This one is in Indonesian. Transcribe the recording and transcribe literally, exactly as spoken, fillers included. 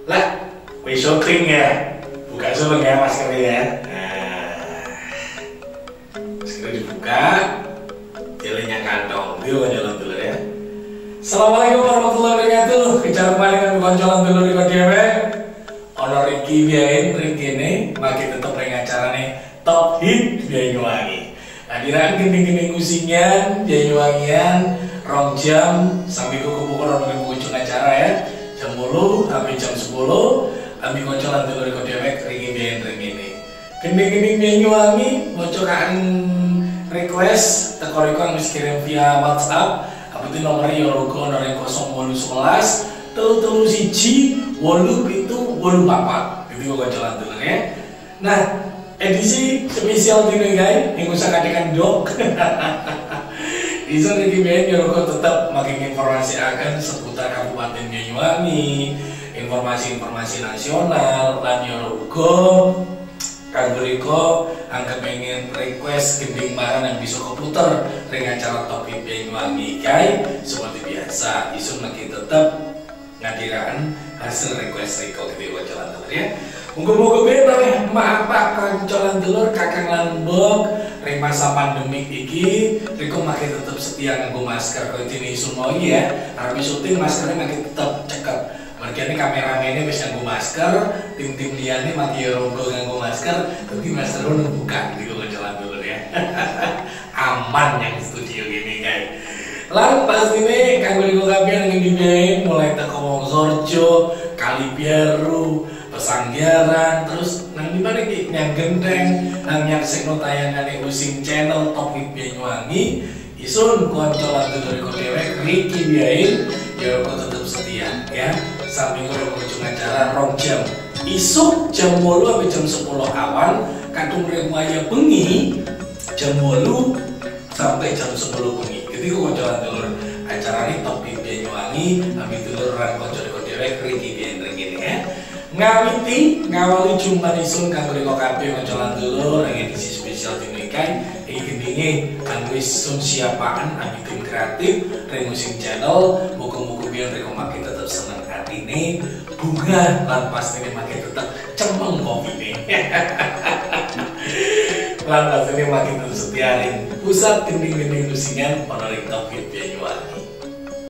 Lah, wis syuting ya. Buka sulung ya maskernya ya. Nah, masker dibuka, jelinya kantong. Yuk jalan dulu ya. Assalamualaikum warahmatullahi wabarakatuh. Bicara kembali dengan koncolan dulu di Kodewek. Ono Ricky biain, Ricky ini makin tetep ring acara nih Top Hit Banyuwangi. Hadiran gini-gini ngusingan, Banyuwangian, rong jam sampai kuku pukul orang ujung acara ya. Jam sepuluh sampai jam sepuluh. Ambil koncolan dulu di Kodewek, Ricky biain ring ini. Gini-gini Banyuwangi, bocokan request, teko-teko harus kirim via WhatsApp. Itu nomornya ya logo nomor kosong wolu sebelas telu telu siji wolu itu wolu papat itu gue jalan dulu ya. Nah edisi spesial ini guys yang usah katakan dok iso Ricky Biain ya logo tetap makin informasi akan seputar Kabupaten Banyuwangi, informasi-informasi nasional dan ya logo kanggo riko angka pengen request gending maran yang bisa komputer dengan acara Top Hit Banyuwangi guys. Seperti biasa isun lagi tetap ngadiran hasil request riko gitu jalan telur ya. Munggu-munggu beda ya maaf pak kancolan telur kakang lambok ring masa pandemik iki riko makin tetap setia nganggo masker kalau ini isun mau ya harus syuting maskernya makin tetap cekap. Mereka kameramen bisa nganggo masker, tim-tim liane mati rogo nganggo masker, tapi masker lu buka gitu kalau jalan dulu ya. Aman yang studio gini guys. Lalu pas ini kanggo riko kabeh yang dibiayain mulai teko Wongsorjo, Kalibiaru, Pesanggaran, terus nang di mana ki yang genteng, nang nyaksekno tayangan Using Channel Top Hit Banyuwangi. Isun koncolan dulu riko dewek Ricky Biain ya kok tetap setia ya. Sampai kalau ujung acara rong jam isuk jam sepuluh sampai jam sepuluh awan kadung remaya bengi jam sepuluh sampai jam sepuluh bengi ketika kau jalan telur acara ini Top Hit Banyuwangi ambil telur ran konco di Kodewek Ricky Biain ini ya ngawiti ngawali jumpa isun kanggo riko kabeh koncolan telur yang edisi spesial dinikan iki gendinge kanggo isun siapaan ambil tim kreatif ring Using Channel muga-muga biar riko makin tetap seneng ini bunga lan pas ini makin tetap cemeng kopi ini lan pas ini makin tetap setiarin pusat gending-gending lusingan penarik Top Hit